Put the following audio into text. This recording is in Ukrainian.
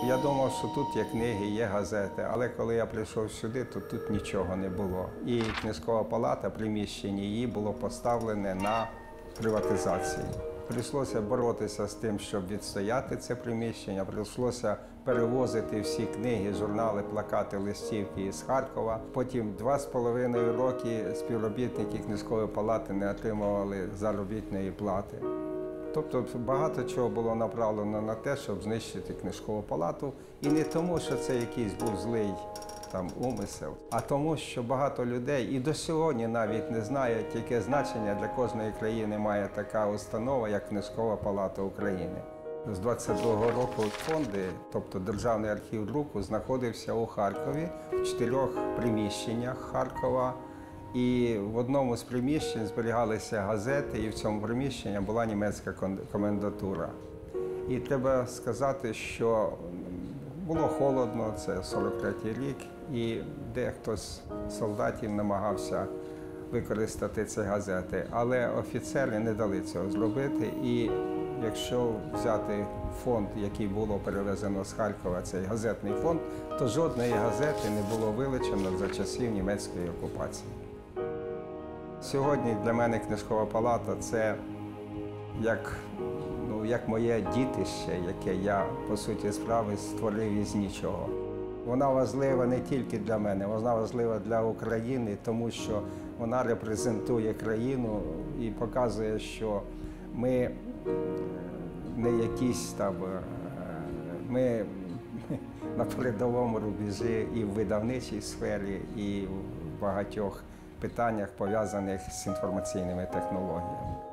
Я думав, що тут є книги, є газети, але коли я прийшов сюди, то тут нічого не було. І книжкова палата, приміщення її було поставлене на приватизації. Прийшлося боротися з тим, щоб відстояти це приміщення, прийшлося перевозити всі книги, журнали, плакати, листівки з Харкова. Потім 2,5 роки співробітники книжкової палати не отримували заробітної плати. Тобто багато чого було направлено на те, щоб знищити книжкову палату. І не тому, що це якийсь був злий умисел, а тому, що багато людей і до сьогодні навіть не знають, яке значення для кожної країни має така установа, як Книжкова палата України. З 22-го року фонди, тобто Державний архів друку, знаходився у Харкові в 4 приміщеннях Харкова. І в одному з приміщень зберігалися газети, і в цьому приміщенні була німецька комендатура. І треба сказати, що було холодно, це 43-й рік, і дехто з солдатів намагався використати ці газети. Але офіцери не дали цього зробити, і якщо взяти фонд, який було перевезено з Харкова, цей газетний фонд, то жодної газети не було вилучено за часів німецької окупації. Сьогодні для мене Книжкова палата – це як моє дітище, яке я, по суті справи, створив із нічого. Вона важлива не тільки для мене, вона важлива для України, тому що вона репрезентує країну і показує, що ми не якісь там, ми на передовому рубежі і в видавничій сфері, і в багатьох питаннях, пов'язаних з інформаційними технологіями.